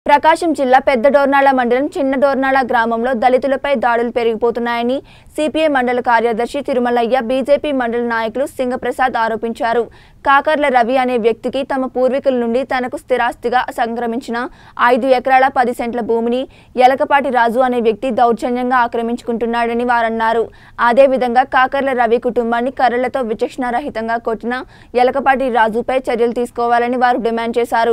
ప్రకాశం జిల్లా పెద్ద డోర్నాల మండలం చిన్న డోర్నాల గ్రామంలో దళితులపై దాడులు పెరిగిపోతున్నాయని సిపిఐ మండల కార్యదర్శి తిరుమలయ్య బీజేపీ మండల నాయకులు సింగప్రసాద్ ఆరోపించారు. కాకర్ల రవి అనే వ్యక్తికి తమ పూర్వీకుల నుండి తనకు స్థిరాస్తిగా సంక్రమించిన 5 ఎకరాల 10 సెంట్ల భూమిని యలకపాటి రాజు అనే వ్యక్తి దౌర్జన్యంగా ఆక్రమించుకుంటున్నాడని వారన్నారు. అదేవిధంగా కాకర్ల రవి కుటుంబాన్ని కర్రలతో విచక్షణారహితంగా కొట్టిన యలకపాటి రాజుపై చర్యలు తీసుకోవాలని వారు డిమాండ్ చేశారు.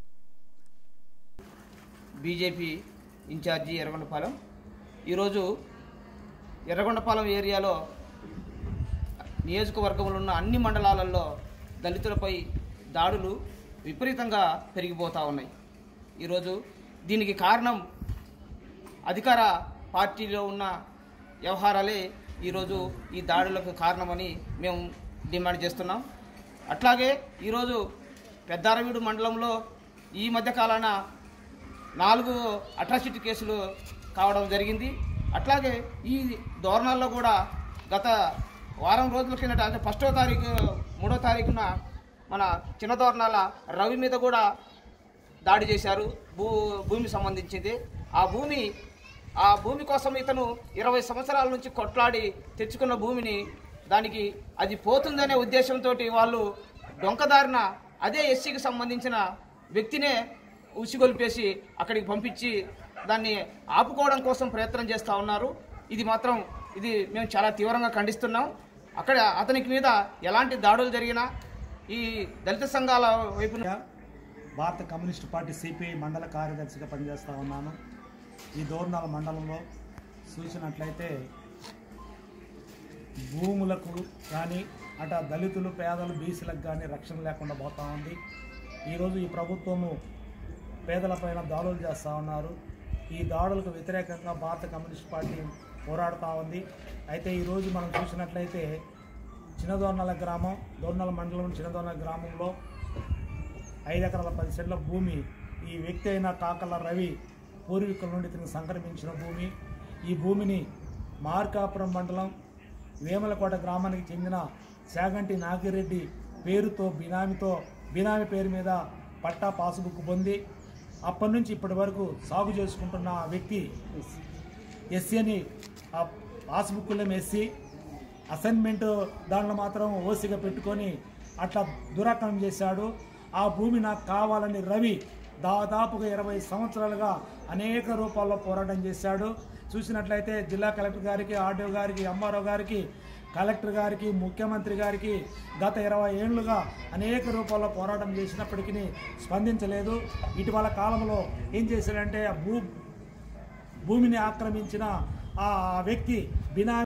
బీజేపీ ఇన్ఛార్జి ఎర్రగొండపాలెం ఈరోజు ఎర్రగొండపాలెం ఏరియాలో నియోజకవర్గంలో ఉన్న అన్ని మండలాలలో దళితులపై దాడులు విపరీతంగా పెరిగిపోతూ ఉన్నాయి. ఈరోజు దీనికి కారణం అధికార పార్టీలో ఉన్న వ్యవహారాలే ఈరోజు ఈ దాడులకు కారణమని మేము డిమాండ్ చేస్తున్నాం. అట్లాగే ఈరోజు పెద్దారవీడు మండలంలో ఈ మధ్యకాలాన 4 అట్రాసిటీ కేసులు కావడం జరిగింది. అట్లాగే ఈ దోర్నాల్లో కూడా గత వారం రోజుల కిందట అంటే 1వ తారీఖు 3వ తారీఖున మన చిన్న దోర్నాల రవి మీద కూడా దాడి చేశారు. భూమి సంబంధించింది. ఆ భూమి కోసం ఇతను 20 సంవత్సరాల నుంచి కొట్లాడి తెచ్చుకున్న భూమిని దానికి అది పోతుందనే ఉద్దేశంతో వాళ్ళు డొంకదారిన అదే ఎస్సీకి సంబంధించిన వ్యక్తినే ఉసిగొలిపేసి అక్కడికి పంపించి దాన్ని ఆపుకోవడం కోసం ప్రయత్నం చేస్తూ ఉన్నారు. ఇది మేము చాలా తీవ్రంగా ఖండిస్తున్నాం. అక్కడ అతనికి మీద ఎలాంటి దాడులు జరిగినా ఈ దళిత సంఘాల వైపు భారత కమ్యూనిస్టు పార్టీ సిపిఐ మండల కార్యదర్శిగా పనిచేస్తూ ఉన్నాను. ఈ దోర్నాల మండలంలో చూసినట్లయితే భూములకు కానీ అట దళితులు పేదలు బీసీలకు కానీ రక్షణ లేకుండా పోతూ ఉంది. ఈరోజు ఈ ప్రభుత్వము పేదలపైన దాడులు చేస్తూ ఉన్నారు. ఈ దాడులకు వ్యతిరేకంగా భారత కమ్యూనిస్ట్ పార్టీ పోరాడుతూ ఉంది. అయితే ఈరోజు మనం చూసినట్లయితే చిన్నదోర్నాల గ్రామం దోర్నాల మండలం చిన్నదోర్నాల గ్రామంలో 5 ఎకరాల 10 సెంట్ల భూమి ఈ వ్యక్తి అయిన కాకర్ల రవి పూర్వీకుల నుండి తనకు సంక్రమించిన భూమి. ఈ భూమిని మార్కాపురం మండలం వేమలకోట గ్రామానికి చెందిన చాగంటి నాగిరెడ్డి పేరుతో బినామీ పేరు మీద పట్టా పాస్బుక్ పొంది అప్పటి నుంచి ఇప్పటి వరకు సాగు చేసుకుంటున్న ఆ వ్యక్తి ఎస్సీ అని ఆ పాస్బుక్లో ఎస్సీ అసైన్మెంట్ దాంట్లో మాత్రం ఓసీగా పెట్టుకొని అట్లా దురాక్రమం చేశాడు. ఆ భూమి నాకు కావాలని రవి దాదాపుగా 20 సంవత్సరాలుగా అనేక రూపాల్లో పోరాటం చేశాడు. చూసినట్లయితే జిల్లా కలెక్టర్ గారికి, ఆర్డీఓ గారికి, ఎంఆర్ఓ గారికి, కలెక్టర్ గారికి, ముఖ్యమంత్రి గారికి గత 20 ఏళ్లుగా అనేక రూపాల్లో పోరాటం చేసినప్పటికీ స్పందించలేదు. ఇటీవల కాలంలో ఏం చేశాడంటే భూమిని ఆక్రమించిన ఆ వ్యక్తి బినా